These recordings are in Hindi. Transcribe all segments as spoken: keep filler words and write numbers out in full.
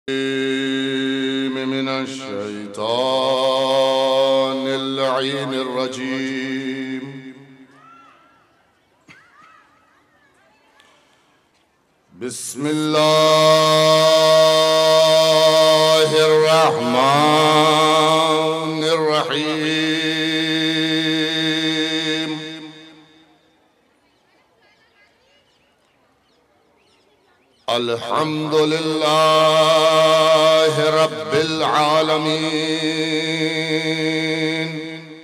من الشيطان اللعين الرجيم. بسم الله الرحمن الرحيم. الحمد لله رب العالمين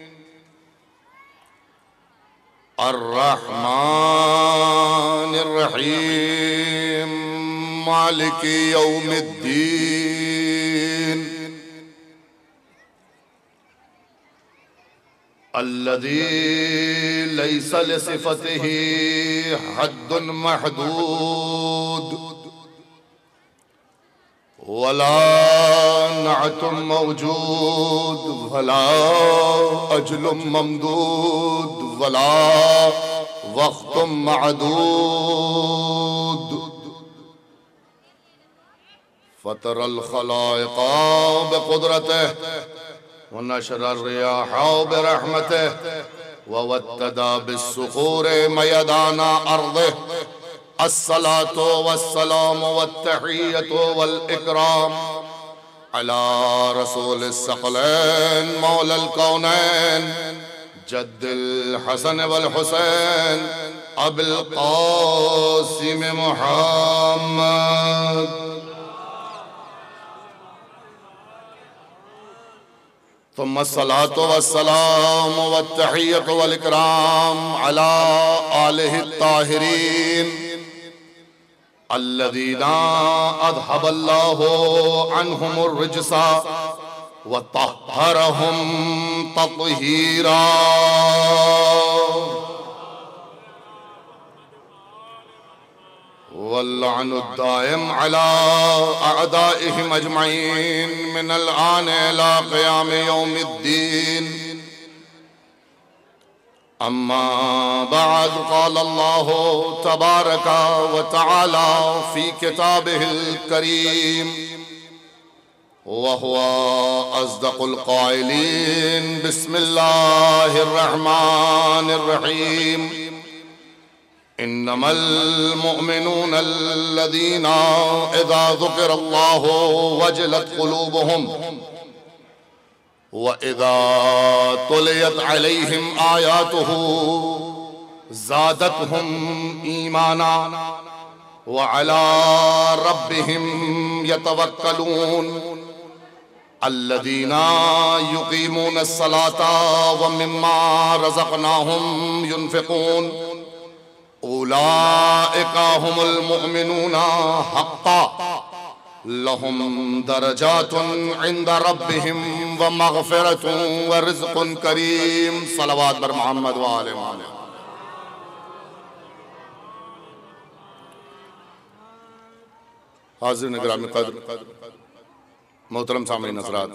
الرحمن الرحيم مالك يوم الدين الذي ليس لصفته حد محدود ولا نعت موجود ولا أجل ممدود ولا وقت معدود. فطر الخلائق بقدرته ونشر الرياح برحمته ووتد بالصخور ميدان أرضه. الصلاة والسلام والتحية والإكرام على رسول الثقلين مولى الكونين جد الحسن والحسين أبي القاسم محمد. ثم الصلاة والسلام والتحية والإكرام على آله الطاهرين الذين أذهب الله عنهم الرجس وطهرهم تطهيرا. واللعن الدائم على أعدائهم أجمعين من الآن إلى قيام يوم الدين. أما بعد، قال الله تبارك وتعالى في كتابه الكريم وهو أصدق القائلين: بسم الله الرحمن الرحيم. إنما المؤمنون الذين إذا ذكر الله وجلت قلوبهم وإذا تليت عليهم آياته زادتهم إيمانا وعلى ربهم يتوكلون. الذين يقيمون الصلاة ومما رزقناهم ينفقون أولئك هم المؤمنون حقا لهم درجات عند ربهم ومغفرة ورزق كريم. صلوات بر محمد وآل محمد. हाज़िर निगरान क़द्र मोहतरम सामईन हज़रात,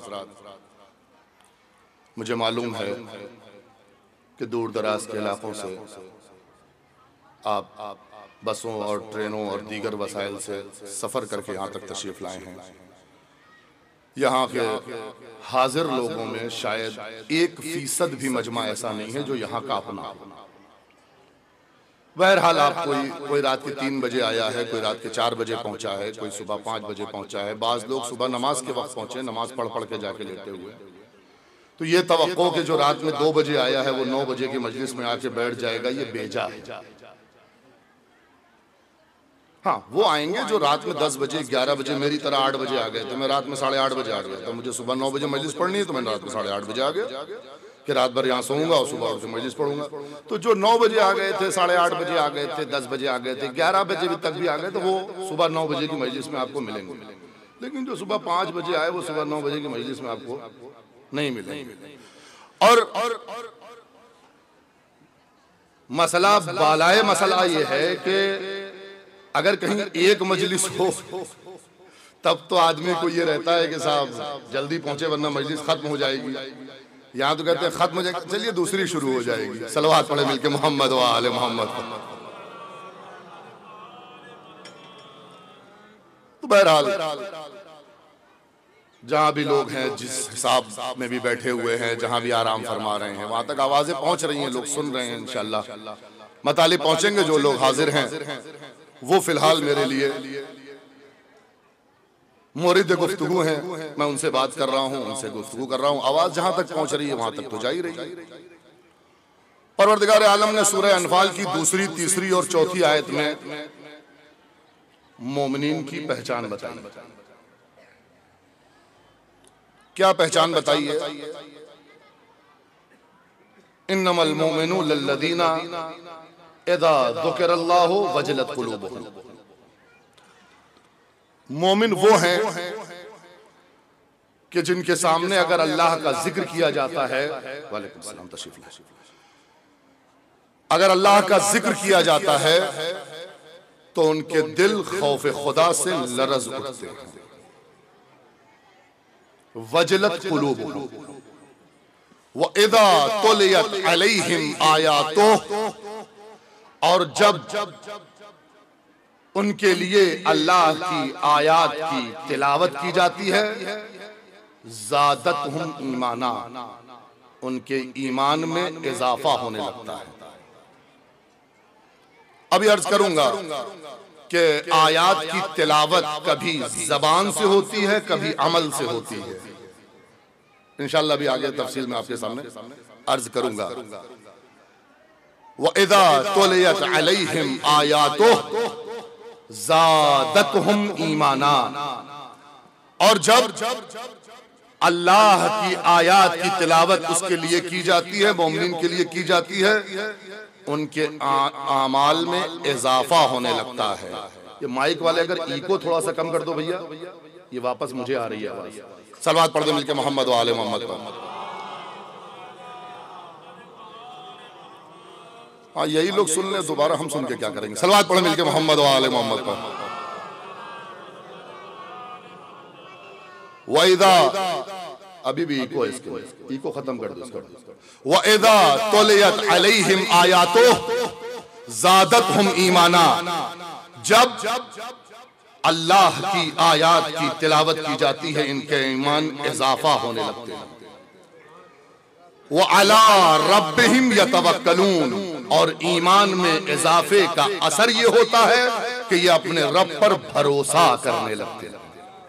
मुझे मालूम है कि दूर दराज के इलाकों से आप बसों और ट्रेनों और दीगर वसाइल से सफ़र करके यहाँ तक तशरीफ़ लाए हैं। यहाँ के हाजिर लोगों में शायद एक फीसद भी मजमा ऐसा नहीं है जो यहाँ का अपना हो। बहरहाल, आप कोई कोई रात के तीन बजे आया है, कोई रात के चार बजे पहुँचा है, कोई सुबह पाँच बजे पहुँचा है, बाज़ लोग सुबह नमाज के वक्त पहुँचे, नमाज पढ़ पढ़ के जाके लेटे हुए। तो ये तवक्को कि जो रात में दो बजे आया है वो नौ बजे की मजलिस में आके बैठ जाएगा, ये बेजा है। हाँ, वो आएंगे जो रात में दस बजे ग्यारह बजे मेरी तरह आठ बजे आ गए। तो मैं रात में साढ़े आठ बजे आ गया, तो मुझे सुबह नौ बजे मजलिस पढ़नी है, तो मैं रात में साढ़े आठ बजे आ गया कि रात भर यहाँ सोऊंगा और सुबह उठ मजलिस पढ़ूंगा। तो जो नौ बजे आ गए थे, साढ़े आठ बजे आ गए थे, दस बजे आ गए थे, ग्यारह बजे भी तक भी आ गए, तो वो सुबह नौ बजे की मजलिस में आपको मिलेंगे। लेकिन जो सुबह पाँच बजे आए वो सुबह नौ बजे की मजलिस में आपको नहीं मिलेंगे। और मसला बालाए मसला ये है कि अगर कहीं एक मजलिस हो तब तो आदमी को ये रहता है कि साहब जल्दी पहुंचे वरना मजलिस खत्म हो जाएगी। यहाँ तो कहते हैं खत्म हो जाएगी, चलिए दूसरी शुरू हो जाएगी। सलवात पढ़े मिलके मोहम्मद व आले मोहम्मद। तो बहरहाल जहां भी लोग हैं, जिस हिसाब में भी बैठे हुए हैं, जहां भी आराम फरमा रहे हैं, वहां तक आवाजें पहुंच रही हैं, लोग सुन रहे हैं। इंशाअल्लाह मतालिब पहुंचेंगे। जो लोग हाजिर हैं वो फिलहाल मेरे लिए मोरिद गुफ्तगू हैं, मैं उनसे बात कर रहा हूं, उनसे गुफ्तगू कर रहा हूं। आवाज जहां तक पहुंच रही है वहां तक तो जा ही रही है। परवरदिगार आलम ने सूरह अनफाल की दूसरी, तीसरी और चौथी आयत में मोमिनीन की पहचान बताई। क्या पहचान बताई है? इन्नमल मोमिनू लल्लदीना इज़ा ज़ुकिरल्लाहु वजलत कुलूबुहुम। मोमिन वो हैं कि जिनके सामने अगर अल्लाह का जिक्र किया जाता है, वालेकुम सलाम, तशरीफ लाइए, अगर अल्लाह का जिक्र किया जाता है तो उनके दिल खौफ खुदा से लरज उठते हैं। वजलत कुलूबुहुम व इज़ा तुलियत अलैहिम आयातुहु, और जब उनके लिए अल्लाह की आयात की तिलावत की जाती है, ज़ादतहुम ईमाना, उनके ईमान में इजाफा होने लगता है। अभी अर्ज करूंगा कि आयात की तिलावत कभी जबान से होती है, कभी अमल से होती है। इंशाअल्लाह भी आगे तफसील में आपके सामने अर्ज करूंगा। व इज़ा तुलियत अलैहिम आयातुहु ज़ादतहुम ईमाना, और जब अल्लाह की आयात की तिलावत उसके लिए की जाती है, मोमिनीन के लिए की जाती है, उनके आमाल में इजाफा होने लगता है। ये माइक वाले अगर इको थोड़ा सा कम कर दो भैया, ये वापस मुझे आ रही है आवाज। सलवात पढ़ दो मिलके मोहम्मद व आले मोहम्मद पर। हाँ, यही लोग सुन ले, दोबारा हम सुन के क्या करेंगे। सलवात पढ़े मिलके मोहम्मद व आले मोहम्मद पर। वइदा, अभी भी इको है, इसके इको खत्म कर दो इसको। वइदा तुलियत अलैहिम आयातुहु ज़ादतहुम ईमाना, जब अल्लाह की आयात की तिलावत की जाती है, इनके ईमान इजाफा होने लगते हैं। व अला रब्बिहिम यतवक्कलून, और ईमान में इजाफे का असर ये होता है कि ये अपने रब पर भरोसा करने लगते हैं।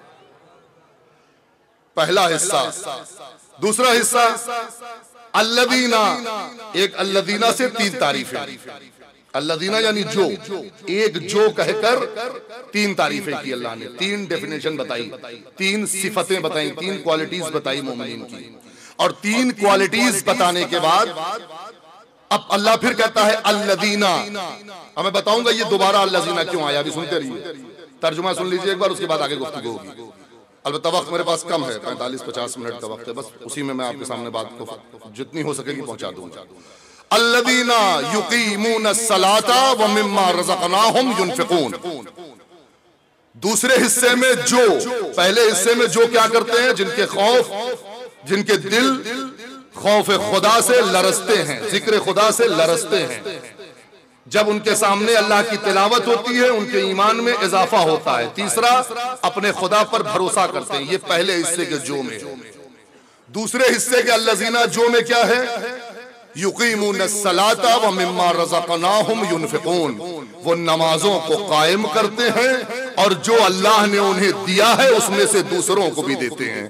पहला हिस्सा। दूसरा हिस्सा अल्लदीना, एक अल्लदीना से तीन तारीफें। अल्लदीना यानी जो, एक जो कहकर तीन तारीफें की अल्लाह ने, तीन डेफिनेशन बताई, तीन सिफतें बताई, तीन क्वालिटीज बताई मोमिनीन की। और तीन क्वालिटीज बताने के बाद अब अल्लाह फिर कहता है अल्लदीना। अब मैं बताऊंगा ये दोबारा अल्लदीना क्यों आया, अभी सुनते रहिए, तर्जुमा सुन लीजिए एक बार, उसके बाद आगे गुफ्तगू होगी। अलबत्ता वक्त मेरे पास कम है, पैंतालीस पचास मिनट का वक्त है, बस उसी में मैं आपके सामने बात को जितनी हो सकेगी पहुंचा दूंगा। अल्लदीना युकीमूनस्सलाता व मिम्मा रज़क़नाहुम युनफ़िक़ून। दूसरे हिस्से में जो, पहले हिस्से में जो क्या करते हैं, जिनके खौफ, जिनके दिल खौफ खुदा से लरसते हैं, जिक्र खुदा से लरसते हैं, जब उनके सामने अल्लाह की तिलावत होती है उनके ईमान में इजाफा होता है। तीसरा, अपने खुदा पर भरोसा करते हैं। ये पहले हिस्से के जो में। दूसरे हिस्से के अल्लज़ीना जो में क्या है, युकीमूनस्सलाता व मिम्मा रज़क़नाहुम युनफ़िक़ून, वो नमाजों को कायम करते हैं और जो अल्लाह ने उन्हें दिया है उसमें से दूसरों को भी देते हैं।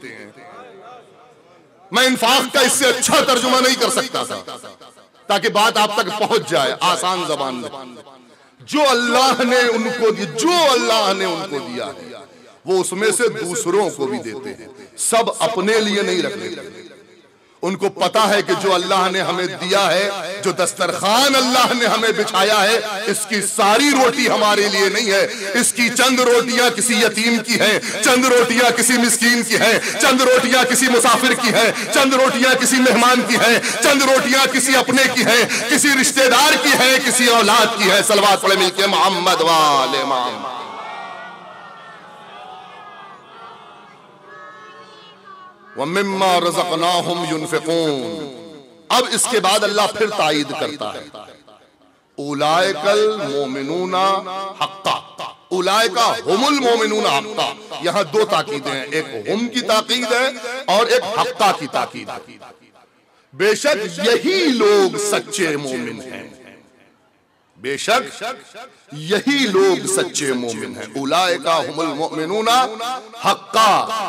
मैं इन्फाक का इससे अच्छा तर्जुमा नहीं कर सकता था, ताकि बात आप तक पहुंच जाए आसान जबान में। जो अल्लाह ने उनको दिया, जो अल्लाह ने उनको दिया है वो उसमें से दूसरों को भी देते हैं। सब अपने लिए नहीं रखते। उनको पता है कि जो अल्लाह ने हमें दिया है, जो दस्तरखान अल्लाह ने हमें बिछाया है, इसकी सारी रोटी हमारे लिए नहीं है। इसकी चंद रोटियां किसी यतीम की है, चंद रोटियां किसी मिस्कीन की है, चंद रोटियां किसी मुसाफिर की है, चंद रोटियां किसी मेहमान की है, चंद रोटियां किसी अपने की है, किसी रिश्तेदार की है, किसी औलाद की है। सलवात पढ़े मिलके मोहम्मद वाले मोहम्मद। वमिम्मा रज़क़नाहुम युनफ़िक़ून। अब इसके बाद अल्लाह फिर तायीद करता है, उलाइकल मोमिनूना हक़्क़ा, उलाइका हुमुल मोमिनूना हक़्क़ा, यहां दो ताकीदें हैं, एक हुम की ताकीद है और एक हक्का की ताकीद है। बेशक यही लोग सच्चे मोमिन हैं, बेशक यही लोग सच्चे मोमिन हैं। उलाइका हुमुल मुमिनूना हक्का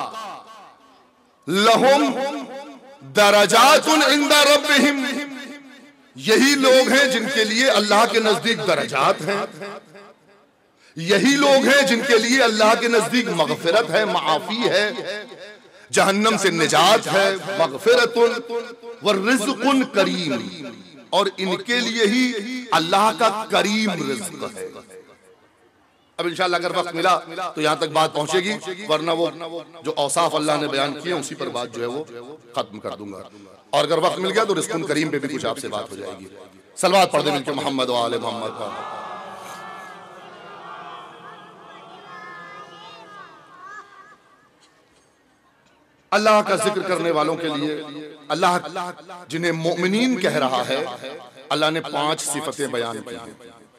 लहुम दरजातुन इंदा रब्बिहिम, यही लोग हैं जिनके लिए अल्लाह के नजदीक दरजात हैं, यही लोग हैं जिनके लिए अल्लाह के नजदीक मगफिरत है, माफी है, जहन्नम से निजात है, मगफिरतुन व रिज़्क़ुन करीम, और इनके लिए ही अल्लाह का करीम रिज़्क़ है। अब इंशाअल्लाह अगर वक्त मिला तो यहां तक बात पहुंचेगी, वरना वो जो औसाफ अल्लाह ने बयान किए उसी पर बात जो है वो खत्म कर दूंगा, और अगर वक्त मिल गया तो रिज़्क़ुन करीम पे भी कुछ आपसे बात हो जाएगी। सलवात पढ़ दे मिलके मोहम्मद व आले मोहम्मद का। अल्लाह का जिक्र करने वालों के लिए अल्लाह जिन्हें मोमिनीन कह रहा है, अल्लाह ने पांच सिफतें बयान की हैं।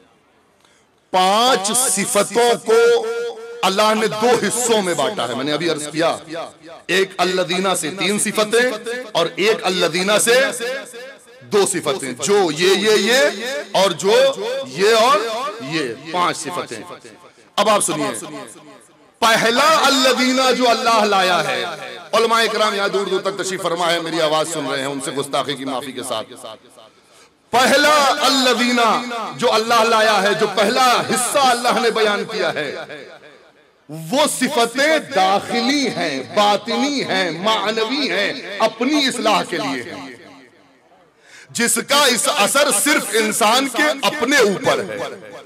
पांच सिफतों को अल्लाह ने दो हिस्सों में बांटा है। मैंने अभी अर्ज किया, एक अल्लदीना से तीन सिफतें और एक अल्लदीना से दो सिफतें, जो ये ये ये और जो ये और ये, पांच सिफतें। अब आप सुनिए, पहला अल्लदीना जो अल्लाह लाया है, उलमाए किराम यहाँ दूर दूर तक तशरीफ फरमा है, मेरी आवाज सुन रहे हैं, उनसे गुस्ताखी की माफी के साथ, पहला अल्लदीना जो अल्लाह लाया है, जो पहला हिस्सा अल्लाह ने बयान किया है, वो सिफतें दाखिली हैं, बातिनी हैं, मानवी हैं, अपनी इस्लाह के लिए हैं, जिसका इस असर सिर्फ इंसान के अपने ऊपर है।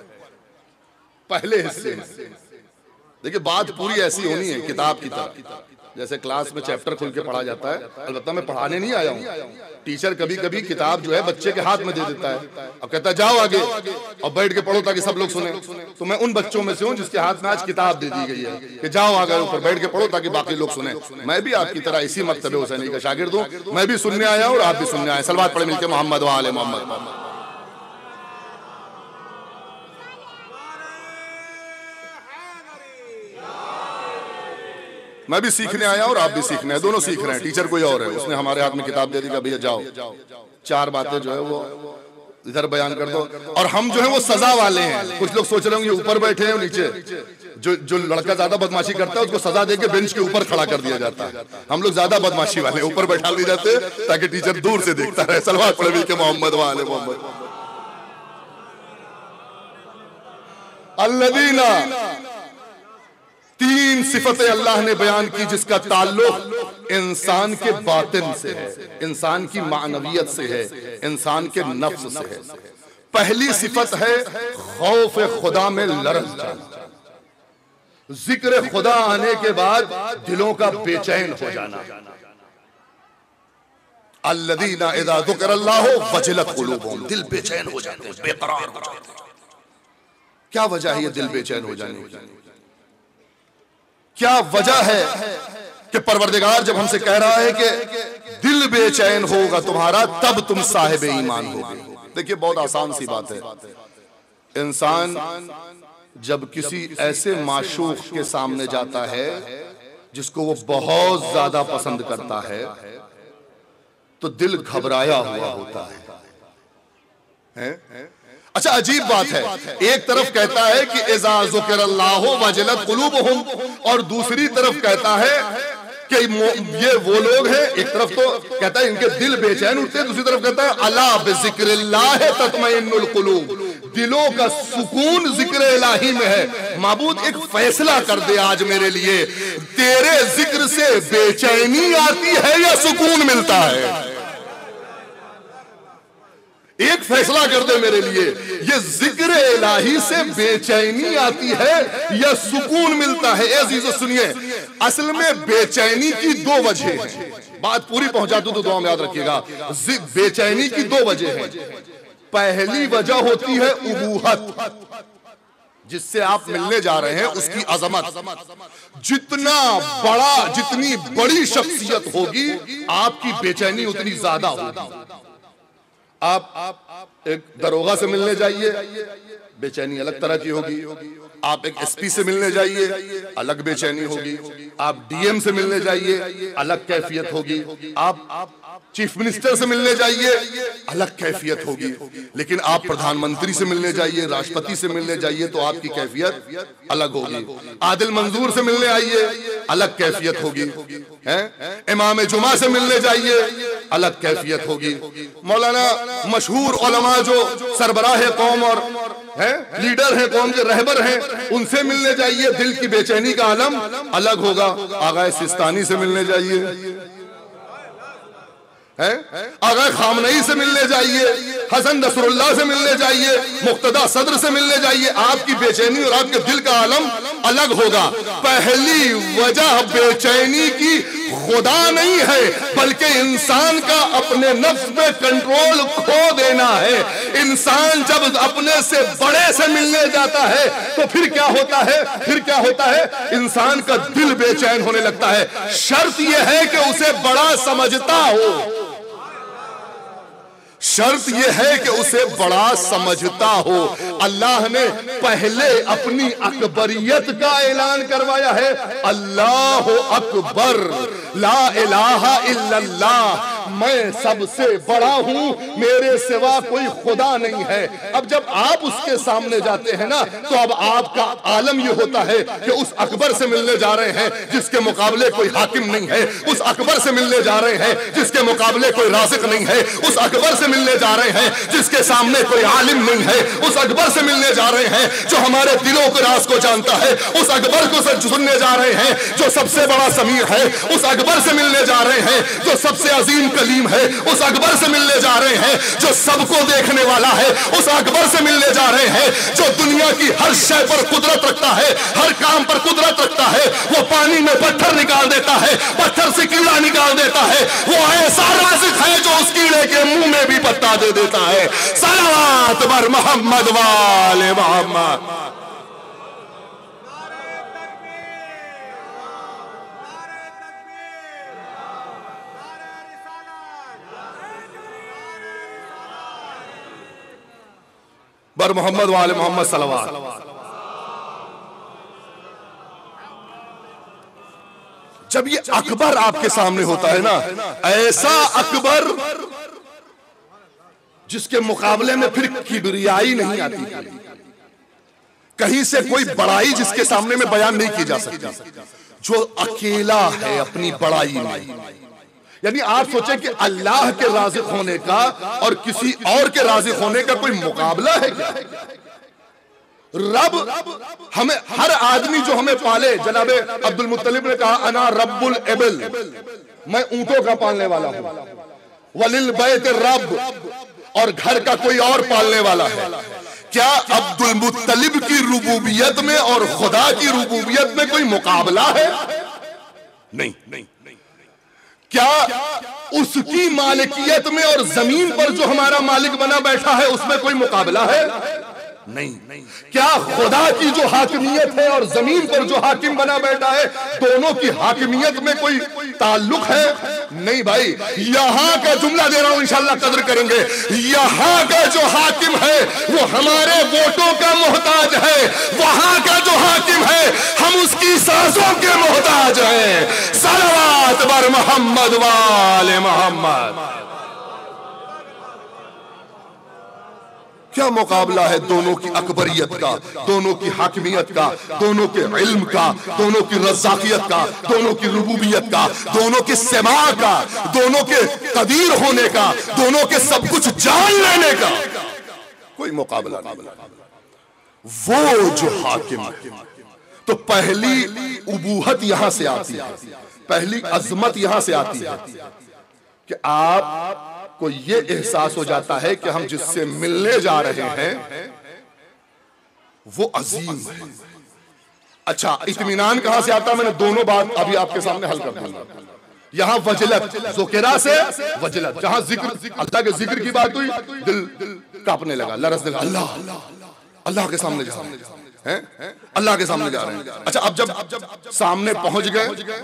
पहले हिस्से में देखिए, बात पूरी ऐसी होनी है किताब की तरह, जैसे क्लास में चैप्टर खुल के पढ़ा जाता है। अलबत्ता मैं पढ़ाने नहीं आया हूँ, टीचर कभी कभी किताब जो है बच्चे के हाथ में दे देता है, अब कहता है जाओ आगे और बैठ के पढ़ो ताकि सब लोग सुने। तो मैं उन बच्चों में से हूँ जिसके हाथ में आज किताब दे दी गई है कि जाओ आगे ऊपर बैठ के पढ़ो ताकि बाकी लोग सुने। मैं भी आपकी तरह इसी मकतबे हुसैनी का शागिर्द हूँ, मैं भी सुनने आया हूँ और आप भी सुनने आए। सलवात पढ़े मिलके मोहम्मद व आले मोहम्मद। मैं भी सीखने आया और आप भी सीखने हैं, दोनों सीख रहे हैं। टीचर कोई और है, उसने हमारे हाथ में किताब दे दी, भैया जाओ चार बातें जो है वो इधर बयान कर दो, और हम जो है वो सजा वाले हैं। कुछ लोग सोच रहे होंगे ऊपर बैठे हैं, नीचे जो जो लड़का ज्यादा बदमाशी करता है उसको सजा देके बेंच के ऊपर खड़ा कर दिया जाता है। हम लोग ज्यादा बदमाशी वाले ऊपर बैठा दिए जाते हैं ताकि टीचर दूर से देखता रहे। सलवात पढ़े मिलके मोहम्मद व आले मोहम्मद। अल्लदीना, तीन सिफतें अल्लाह ने बयान की जिसका ताल्लुक इंसान के बातिन से है, इंसान की मानवियत से है, इंसान के नफ्स से है। पहली सिफत है खौफ खुदा में लरज़ जाना, जिक्र खुदा आने के बाद दिलों का बेचैन हो जाना। अल्लदीना इज़ा ज़ुकिरल्लाहु वजलत क़ुलूबुहुम, दिल बेचैन हो जाते हैं, बेकरार हो जाते हैं। क्या वजह है ये दिल बेचैन हो जाने की? क्या वजह है कि परवरदिगार जब हमसे कह रहा है कि दिल बेचैन होगा तुम्हारा तब तुम साहिब ईमान होगे? देखिए, बहुत आसान सी बात है। इंसान जब किसी ऐसे माशूक के सामने जाता है जिसको वो बहुत ज्यादा पसंद करता है तो दिल घबराया हुआ होता है, है? अच्छा, अजीब बात है, एक तरफ कहता है कि इज़ा ज़ुकिरल्लाहु वजलत क़ुलूबुहुम, और दूसरी तरफ कहता है कि ये वो लोग हैं। एक तरफ तो कहता है इनके दिल बेचैन उठते हैं, दूसरी तरफ कहता है अला बिज़िक्रिल्लाह तत्मइन्नुल क़ुलूब, दिलों का सुकून जिक्र इलाही में है। माबूद एक फैसला कर दे आज मेरे लिए, तेरे जिक्र से बेचैनी आती है या सुकून मिलता है? एक फैसला कर दे मेरे लिए, ये जिक्र इलाही से बेचैनी आती है या सुकून मिलता है? ए अजीजों सुनिए, असल में बेचैनी की दो वजह हैं। बात पूरी पहुंचा दूं तो दुआ में याद रखिएगा। बेचैनी की दो वजह हैं। पहली वजह होती है उबूहत, जिससे आप मिलने जा रहे हैं उसकी अजमत। जितना बड़ा, जितनी बड़ी शख्सियत होगी आपकी बेचैनी उतनी ज्यादा होगी। आप एक दरोगा से मिलने जाइए, बेचैनी अलग तरह की होगी। आप एक एसपी से मिलने जाइए, अलग बेचैनी होगी। आप डीएम से मिलने जाइए, अलग कैफियत होगी। आप चीफ मिनिस्टर से मिलने जाइए, अलग कैफियत होगी। लेकिन आप प्रधानमंत्री से मिलने जाइए, राष्ट्रपति से मिलने जाइए, तो आपकी कैफियत अलग होगी। आदिल मंजूर से मिलने आइए, अलग कैफियत होगी। हैं? इमाम जुमा से मिलने जाइए, अलग कैफियत होगी। मौलाना मशहूर उलमा जो सरबराह कौम और है लीडर हैं, कौम के रहबर हैं, उनसे मिलने जाइए, दिल की बेचैनी का आलम अलग होगा। आगाए सिस्तानी से मिलने जाइए, आगा खामनई से मिलने जाइए, हसन नसरुल्लाह से मिलने जाइए, मुक्तदा सदर से मिलने जाइए, आपकी बेचैनी और आपके दिल का आलम अलग होगा। पहली वजह बेचैनी की खुदा नहीं है, बल्कि इंसान का अपने नफ्स पे कंट्रोल खो देना है। इंसान जब अपने से बड़े से मिलने जाता है तो फिर क्या होता है? फिर क्या होता है? इंसान का दिल बेचैन होने लगता है। शर्त यह है कि उसे बड़ा समझता हो, शर्त यह है कि उसे बड़ा समझता हो। अल्लाह ने पहले अपनी अकबरियत का ऐलान करवाया है, अल्लाह अकबर, ला इलाहा इल्लल्लाह, मैं सबसे बड़ा हूं, मेरे सिवा कोई खुदा नहीं है। अब जब आप उसके सामने जाते हैं ना, तो अब आपका आलम यह होता है कि उस अकबर से मिलने जा रहे हैं जिसके मुकाबले कोई हाकिम नहीं है, उस अकबर से मिलने जा रहे हैं जिसके मुकाबले कोई राज़िक नहीं है, उस अकबर से मिलने जा रहे हैं जिसके सामने कोई आलिम नहीं है, उस अकबर से मिलने जा रहे हैं जो हमारे दिलों के राज को जानता है, उस अकबर को सुनने जा रहे हैं जो सबसे बड़ा समीर है, उस अकबर से मिलने जा रहे हैं जो सबसे अजीम कलीम है, उस अकबर से मिलने जा रहे हैं जो सबको देखने वाला है, उस अकबर से मिलने जा रहे हैं जो दुनिया की हर शय पर कुदरत रखता है, हर काम पर कुदरत रखता है। वो पानी में पत्थर निकाल देता है, पत्थर से कीड़ा निकाल देता है। वो ऐसा राज़िक है जो उस कीड़े के मुंह में भी पत्ता दे देता है। सलावत बर मोहम्मद वाले मोहम्मद। बर मोहम्मद वाले मोहम्मद सलवात। जब ये अकबर आपके सामने होता है ना, ऐसा अकबर जिसके मुकाबले में फिर किबरियाई नहीं आती, कहीं से कोई बड़ाई जिसके सामने में बयान नहीं की जा सकती, जो अकेला है अपनी बड़ाई में। यानी आप सोचें कि अल्लाह के राज़िक होने का और किसी और के राज़िक होने का कोई मुकाबला है क्या? रब हमें, हर आदमी जो हमें पाले, जनाबे अब्दुल मुत्तलिब ने कहा अना रब्बुल इबिल, मैं ऊंटों का पालने वाला हूं, वलिल बैत रब, और घर का कोई और पालने वाला है। क्या अब्दुल मुत्तलिब की रुबूबियत में और खुदा की रुबूबियत में कोई मुकाबला है? नहीं, नहीं। क्या उसकी मालिकियत में और जमीन पर जो हमारा मालिक बना बैठा है उसमें कोई मुकाबला है? नहीं, नहीं। क्या खुदा की जो हाकिमियत है और जमीन पर जो हाकिम बना बैठा है, दोनों की हाकिमियत में कोई ताल्लुक है? नहीं भाई। यहां का जुमला दे रहा हूं, इंशाल्लाह कदर करेंगे। यहां का जो हाकिम है वो हमारे वोटों का मोहताज है, वहां का जो हाकिम है हम उसकी सांसों के मोहताज हैं। सलावत बर मोहम्मद वाले मोहम्मद। क्या मुकाबला है दोनों की अकबरियत का, दोनों की हाकिमियत का, दोनों के इल्म का, दोनों की रज़ाकियत का, दोनों की रुबूबियत का, दोनों के सेमा का, दोनों के कदीर होने का, दोनों के सब कुछ जान लेने का कोई मुकाबला नहीं। वो जो हाकिम है, तो पहली उबूहत यहां से आती है, पहली अजमत यहां से आती है कि आप को ये एहसास हो जाता है कि हम जिससे मिलने जा रहे हैं वो अजीम है। अच्छा, इत्मीनान कहां से आता है? मैंने दोनों बात अभी आपके सामने हल कर दूंगा। यहां वजलत, ज़ुकिरा से वजलत, जहां जिक्र, अल्लाह के जिक्र की बात हुई, दिल कांपने लगा, लरस लगा। अल्लाह अल्लाह के सामने जा रहे हैं, अल्लाह के सामने जा रहे हैं। अच्छा, अब जब सामने पहुंच गए,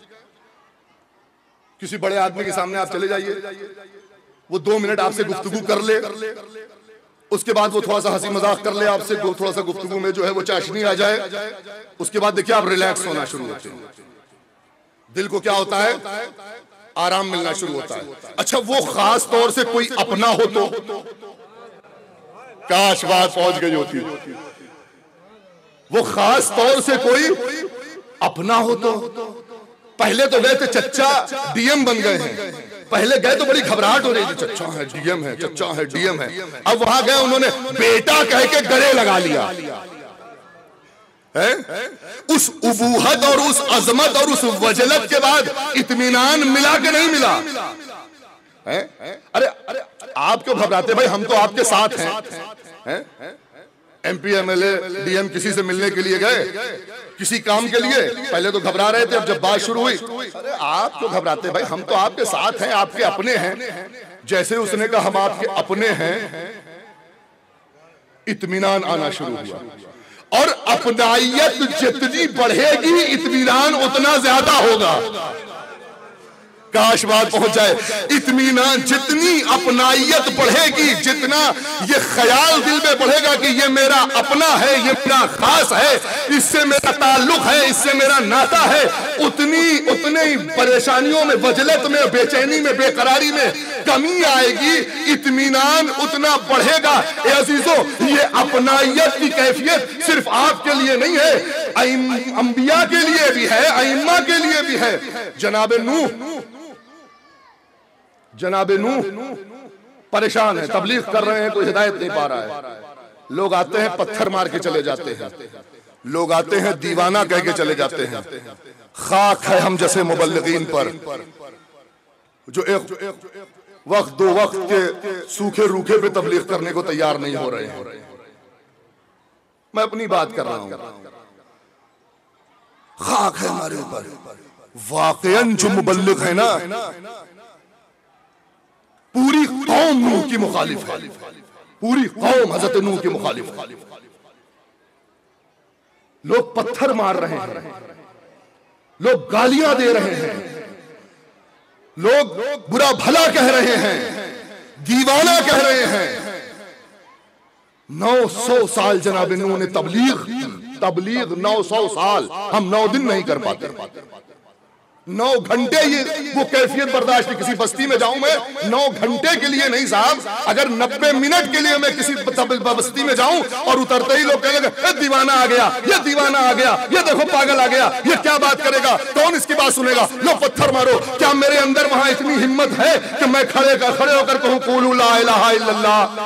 किसी बड़े आदमी के सामने आप चले जाइए, वो दो मिनट आपसे गुफ्तगू कर ले, उसके बाद वो थोड़ा सा हंसी मजाक कर ले आपसे, थोड़ा सा गुफ्तगू में जो है वो चाशनी आ जाए, उसके बाद देखिए आप रिलैक्स होना शुरू होते हैं, दिल को क्या होता है, आराम मिलना शुरू होता है। अच्छा वो खास तौर से कोई अपना हो तो, काश बात पहुंच गई होती, वो खास तौर से कोई अपना हो तो। पहले तो गए थे चच्चा डीएम बन गए हैं, पहले गए तो बड़ी घबराहट हो रही थी, चच्चा है डीएम है, चच्चा है डीएम है। अब वहां गए उन्होंने बेटा कह के गले लगा लिया है? उस उबूहत और उस अजमत और उस वजलत के बाद इत्मीनान मिला कि नहीं मिला है? अरे अरे आप क्यों घबराते भाई, हम तो आपके साथ हैं, हैं? एमपी एमएलए डीएम किसी से मिलने के लिए गए, किसी काम के लिए, पहले तो घबरा रहे थे, अब जब बात शुरू हुई, अरे आप क्यों घबराते भाई, हम तो आपके साथ हैं, आपके अपने हैं। जैसे उसने कहा हम आपके अपने हैं, इत्मीनान आना शुरू हुआ, और अपनाइयत जितनी बढ़ेगी इत्मीनान उतना ज्यादा होगा। काश बात पहुंच जाए, इत्मीनान जितनी अपनाइयत बढ़ेगी, जितना ये ख्याल दिल में बढ़ेगा कि ये मेरा अपना है, ये मेरा खास है, इससे मेरा ताल्लुक है, इससे मेरा नाता है, उतनी उतने ही परेशानियों में, वजलत में, बेचैनी में, बेकरारी में कमी आएगी, इत्मीनान उतना बढ़ेगा। ए अजीजों, ये अपनाइयत की कैफियत सिर्फ आपके लिए नहीं है, अंबिया के लिए भी है, अइम्मा के लिए भी है। जनाब नूह जनाब नूह परेशान है, तबलीग कर रहे हैं, कोई हिदायत नहीं पा रहा है। लोग आते हैं पत्थर मार के चले जाते हैं, लोग आते हैं दीवाना कह के चले जाते हैं। खाक है हम जैसे मुबल्लिगीन पर जो एक वक्त दो वक्त के सूखे रूखे पे तबलीग करने को तैयार नहीं हो रहे हैं। मैं अपनी बात कर रहा हूं, खाक है हमारे ऊपर। वाकईन जो मुबल्लिग है ना, पूरी कौम नूह की मुखालिफ है, पूरी कौम हजरत नूह की मुखालिफ है। लोग पत्थर मार रहे हैं, लोग गालियां दे रहे हैं, लोग बुरा भला कह रहे हैं, दीवाना कह रहे हैं। नौ सौ साल जनाब नूह ने तबलीग तबलीग नौ सौ साल, हम नौ दिन नहीं कर पाते, नौ घंटे ये वो कैफियत बर्दाश्त किसी बस्ती में जाऊं मैं, नौ घंटे के लिए नहीं साहब, अगर नब्बे मिनट के लिए मैं किसी बस्ती में जाऊं और उतरते ही लोग कहने लगे दीवाना आ गया, ये दीवाना आ गया, ये देखो पागल आ गया, ये क्या बात करेगा, कौन इसकी बात सुनेगा, लो पत्थर मारो। क्या मेरे अंदर वहां इतनी हिम्मत है कि मैं खड़े कर खड़े होकर कहूं कूलू ला इलाहा इल्लल्लाह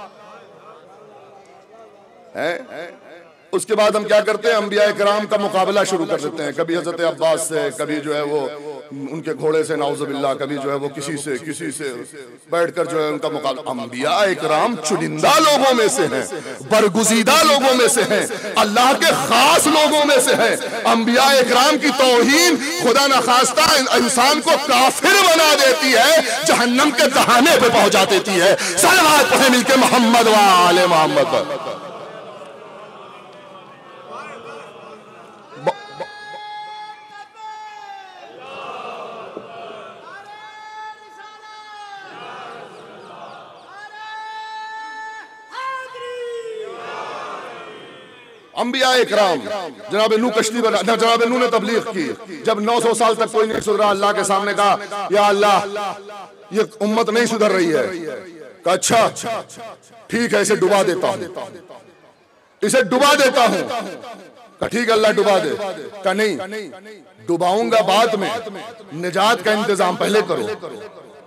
है? उसके बाद हम क्या करते हैं, अंबिया इकराम का मुकाबला शुरू कर देते हैं, कभी हजरत अब्बास से, कभी जो है वो उनके घोड़े से नाउजुबिल्लाह, कभी जो है वो किसी से किसी से बैठकर जो है उनका मुकाबला। अंबिया इकराम चुनिंदा लोगों में से हैं, बरगुजीदा लोगों में से हैं, अल्लाह के खास लोगों में से हैं। अंबिया इकराम की तौहीन खुदा न खास्ता इंसान को काफिर बना देती है, जहन्नम के दहाने पे पहुंचा देती है। सलवात पढ़े मिलके मोहम्मद व आले मोहम्मद पर। अंबिया इकराम, जनाब नूह कश्ती बना, जनाब नूह ने तबलीग की, जब नौ सौ साल तक कोई नहीं सुधरा, अल्लाह के सामने कहा या अल्लाह ये उम्मत नहीं सुधर रही है। कहा अच्छा ठीक है, इसे डुबा देता हूं, इसे डुबा देता हूं। कहा ठीक है अल्लाह डुबा दे। कहा नहीं, डुबाऊंगा बाद में, निजात का इंतजाम पहले करो।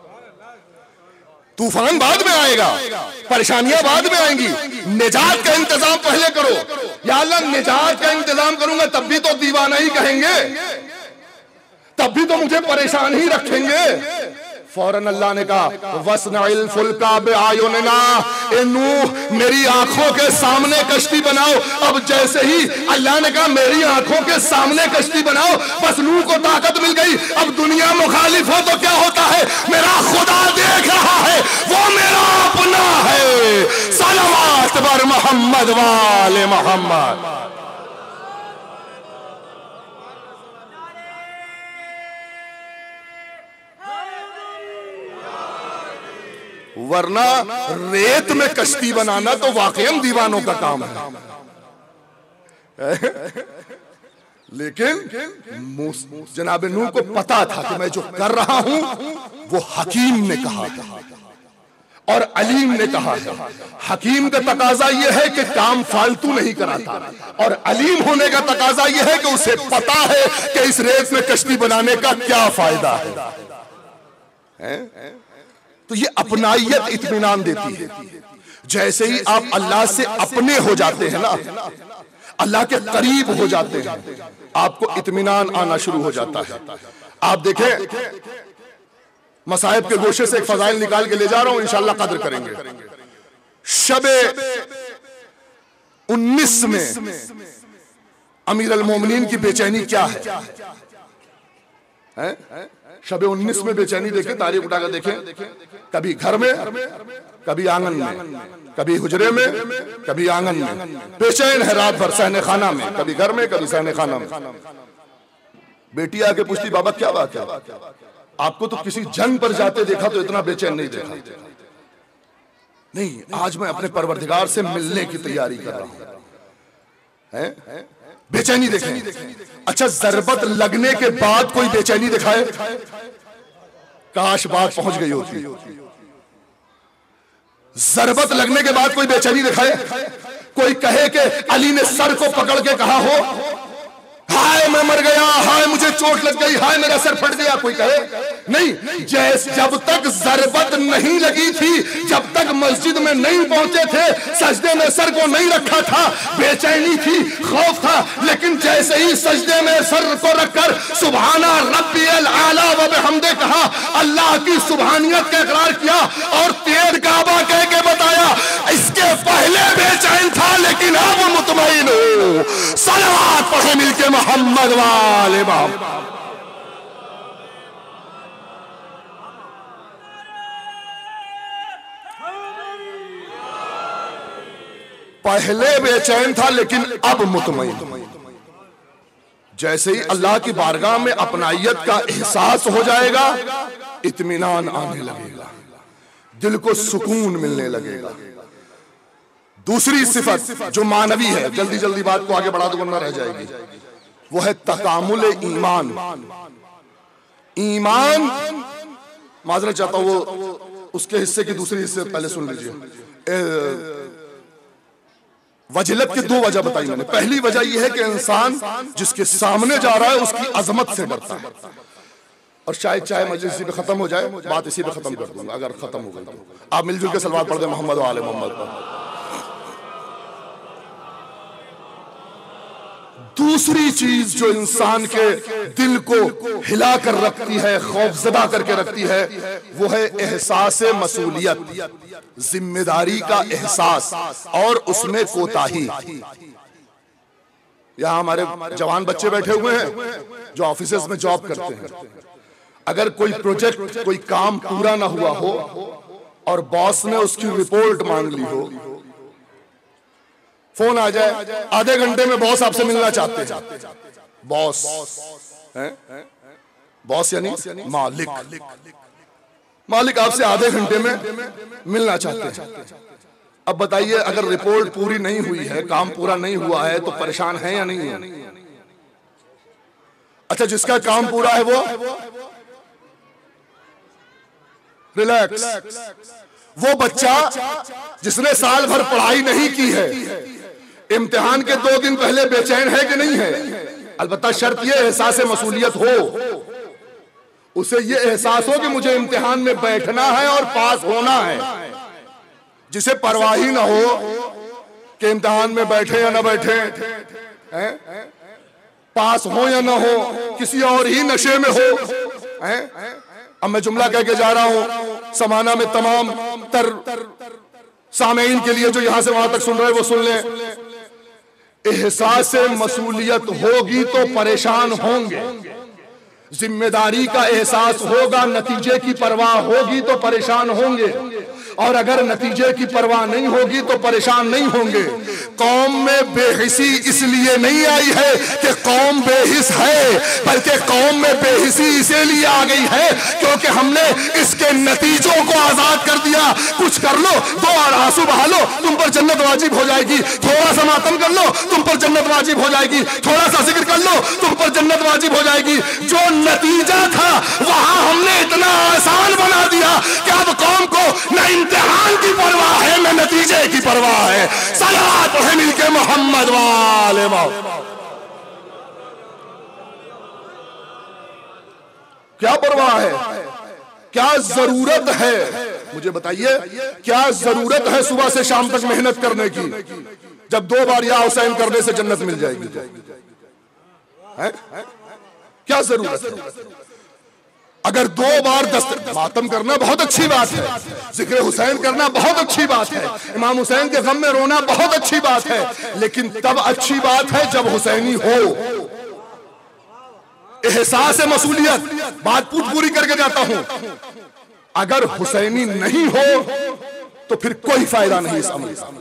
तूफान बाद में आएगा, परेशानियां बाद में आएंगी, निजात का इंतजाम पहले करो। या अल्लाह निजात का इंतजाम करूंगा तब भी तो दीवाना ही कहेंगे, तब भी तो मुझे परेशान ही रखेंगे। फौरन अल्लाह ने कहा वस्नाइल फुल्का बिआयुनिना, ए नूह मेरी आंखों के सामने कश्ती बनाओ। अब जैसे ही अल्लाह ने कहा मेरी आंखों के सामने कश्ती बनाओ, बस नूह को ताकत मिल गई। अब दुनिया मुखालिफ हो तो क्या होता है, मेरा खुदा देख रहा है, वो मेरा अपना है। सलावत बर मोहम्मद वाले मोहम्मद। वरना रेत में कश्ती बनाना तो वाकई दीवानों का काम है। लेकिन जनाब नूह को पता था कि मैं जो कर रहा हूं वो हकीम ने कहा था और अलीम ने कहा है। हकीम का तकाजा यह है कि काम फालतू नहीं कराता, और अलीम होने का तकाजा यह है कि उसे पता है कि इस रेत में कश्ती बनाने का क्या फायदा है, है? तो ये अपनाइयत इत्मीनान देती है। जैसे ही आप अल्लाह से अपने हो जाते हैं ना, अल्लाह के करीब हो जाते हैं, आपको इत्मीनान आना शुरू हो जाता है। आप देखें, मसाहिब के गोशे से एक फजाइल निकाल के ले जा रहा हूं, इंशाअल्लाह कदर करेंगे। शबे उन्नीस में अमीर अल मोमिनीन की बेचैनी क्या है, है? शबे उन्नीस में बेचैनी देखें, तारीख उठाकर देखें। कभी घर में, कभी आंगन में, कभी हुजरे में, कभी आंगन में, बेचैन है रात भर सहने खाना में, कभी घर में, कभी सहने खाना में। बेटी आके पूछती, बाबा क्या बात है, आपको तो किसी जंग पर जाते देखा तो इतना बेचैन नहीं देखा। नहीं, आज मैं अपने परवरदिगार से मिलने की तैयारी कर रहा हूं, है? बेचैनी देखें। अच्छा, जरबत लगने के बाद कोई बेचैनी दिखाए, काश बात पहुंच गई होती। जरबत लगने के बाद कोई बेचैनी दिखाए, कोई कहे कि अली ने सर को पकड़ के कहा हो, हाय मैं मर गया, हाय मुझे चोट लग गई, हाय मेरा सर फट गया, कोई कहे नहीं। जैसे जब तक जरबत नहीं लगी थी, जब तक मस्जिद में नहीं पहुंचे थे, सजदे में सर को नहीं रखा था, बेचैनी थी, खौफ था। लेकिन जैसे ही सजदे में सर को रखकर सुभाना रब्बियल आला व बिहम्दे कहा, अल्लाह की सुभानियत का इकरार किया और तेर काबा कह के बताया, इसके पहले बेचैन था लेकिन अब मुतमईन हो। सलावत पढ़े मिलके मोहम्मद वाले मोहम्मद। पहले बेचैन था लेकिन अब मुतमईन। जैसे ही अल्लाह की बारगाह में अपनाइयत का एहसास हो जाएगा, इत्मीनान आने लगेगा, दिल को सुकून मिलने लगेगा। दूसरी सिफत जो मानवी है, जल्दी जल्दी बात को आगे बढ़ा दो वरना रह जाएगी, वो है तकामुल ईमान। ईमान, माजरत चाहता हूं वो उसके हिस्से की दूसरी हिस्से पहले सुन लीजिए। वजलत की दो वजह बताई मैंने। पहली वजह यह है कि इंसान जिसके सामने जा रहा है उसकी अजमत से डरता है। और शायद चाहे मजलिस इसी पे खत्म हो जाए, बात इसी पे खत्म कर दूंगा अगर खत्म हो गई तो। आप मिलजुल के सलवात पढ़ दे मोहम्मद वाले मोहम्मद पर। दूसरी चीज जो इंसान के दिल को हिला कर रखती है, खौफजदा करके रखती है, वो है एहसास मसूलियत, जिम्मेदारी का एहसास और उसमें कोताही। यहां हमारे जवान बच्चे बैठे हुए हैं जो ऑफिसेस में जॉब करते हैं। अगर कोई प्रोजेक्ट, कोई काम पूरा ना हुआ हो और बॉस ने उसकी रिपोर्ट मांग ली हो, फोन आ जाए, आधे घंटे में बॉस आपसे मिलना चाहते हैं। बॉस है, बॉस यानी मालिक, मालिक आपसे आधे घंटे में मिलना चाहते हैं। अब बताइए, अगर रिपोर्ट पूरी नहीं हुई है, काम पूरा नहीं हुआ है, तो परेशान है या नहीं है? अच्छा, जिसका काम पूरा है वो रिलैक्स। वो बच्चा जिसने साल भर पढ़ाई नहीं की है, इम्तिहान के दो दिन पहले बेचैन है कि नहीं है? अलबत्ता शर्त यह एहसास मसूलियत हो, उसे यह एहसास हो कि मुझे इम्तिहान में बैठना है और पास होना है। जिसे परवाह ही ना हो कि इम्तिहान में बैठे या ना बैठे, है? पास हो या ना हो, किसी और ही नशे में हो, है? अब मैं जुमला कह के जा रहा हूं, समाना में तमाम तर सामेईन के लिए जो यहां से वहां तक सुन रहे हैं वो सुन लें। एहसास मसूलियत होगी तो परेशान होंगे, जिम्मेदारी का एहसास होगा, नतीजे की परवाह होगी तो परेशान होंगे। और अगर नतीजे की परवाह नहीं होगी तो परेशान नहीं होंगे। कौम में बेहिसी इसलिए नहीं आई है कि कौम बेहिस है, बल्कि कौम में बेहिसी इसीलिए आ गई है क्योंकि हमने इसके नतीजों को आजाद कर दिया। कुछ कर लो, दो आंसू बहा लो, तुम पर जन्नत वाजिब हो जाएगी। थोड़ा सा मातम कर लो, तुम पर जन्नत वाजिब हो जाएगी। थोड़ा सा जिक्र कर लो, तुम पर जन्नत वाजिब हो जाएगी। जो नतीजा था वहां हमने इतना आसान बना दिया कि अब कौम को न इम्तिहान की परवाह है न नतीजे की परवाह है। सलात है मिलके मोहम्मद वाले मौला। क्या परवाह है, क्या जरूरत है, मुझे बताइए क्या जरूरत है सुबह से शाम तक मेहनत करने की, जब दो बार या हुसैन करने से जन्नत मिल जाएगी? है? क्या जरूरत है? अगर दो बार दस्त मातम करना बहुत अच्छी बात है, जिक्र हुसैन करना बहुत अच्छी बात है, इमाम हुसैन के गम में रोना बहुत अच्छी बात है, लेकिन तब अच्छी बात है जब हुसैनी हो। एहसास मसूलियत, बात पूछ पूरी करके जाता हूं। अगर हुसैनी नहीं हो तो फिर कोई फायदा नहीं इस अमल का।